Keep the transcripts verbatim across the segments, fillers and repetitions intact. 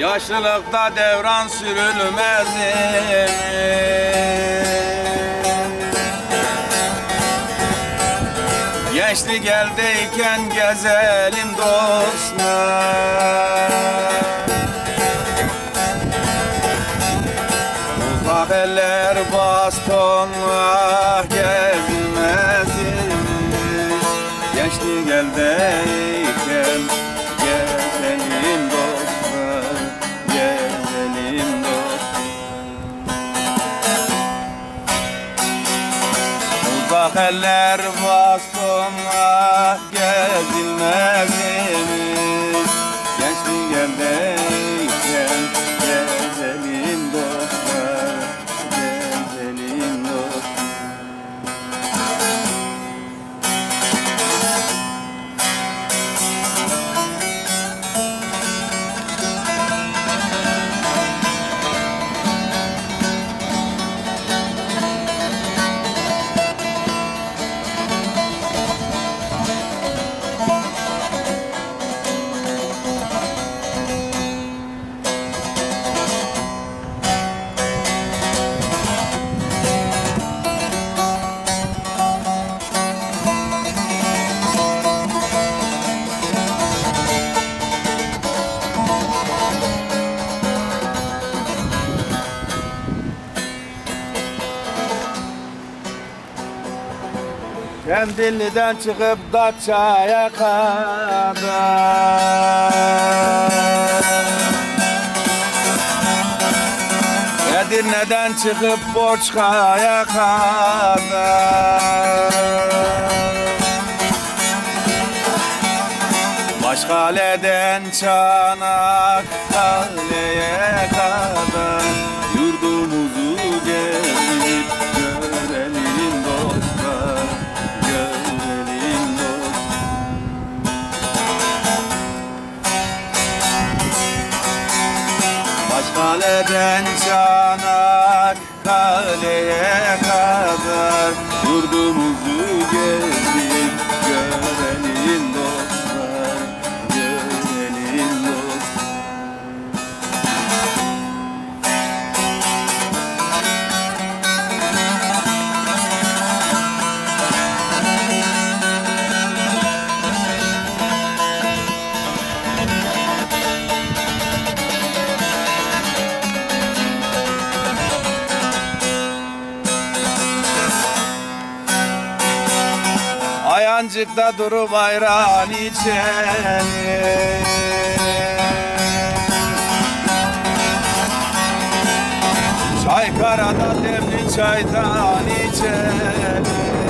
Yaşlılıkta devran sürülmez mi? Gençlik eldeyken gezelim dostlar. Uzak eller bastonla gezmez mi? Gençlik eldeyken gezelim dostlar, gezelim dostlar. Uzak eller bastonla gezilmez mi? Gençlik eldeyken gezelim dostlar, gezelim dostlar. Kandilli'den çıkıp Datça'ya kadar, Edirne'den çıkıp Borçka'ya kadar, Başkale'den Çanakkale'ye kadar yurdumuzu gezip görelim dostlar, görelim dostlar. Başkale'den Çanakkale'ye kadar yurdumuzu gezip görelim dostlar, görelim dostlar. Ayancık'ta durup ayran içelim, Çaykara'da demli çaydan içelim.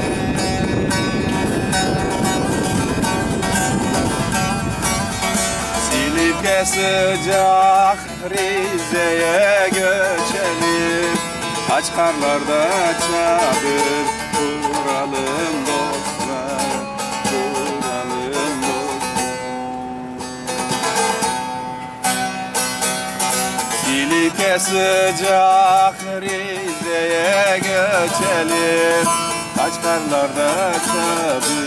Silifke sıcak Rize'ye göçelim, Kaçkarlar'da çadır kuralım dostlar, kuralım dostlar. Silifke sıcak Rize'ye göçelim, Kaçkarlar'da çadır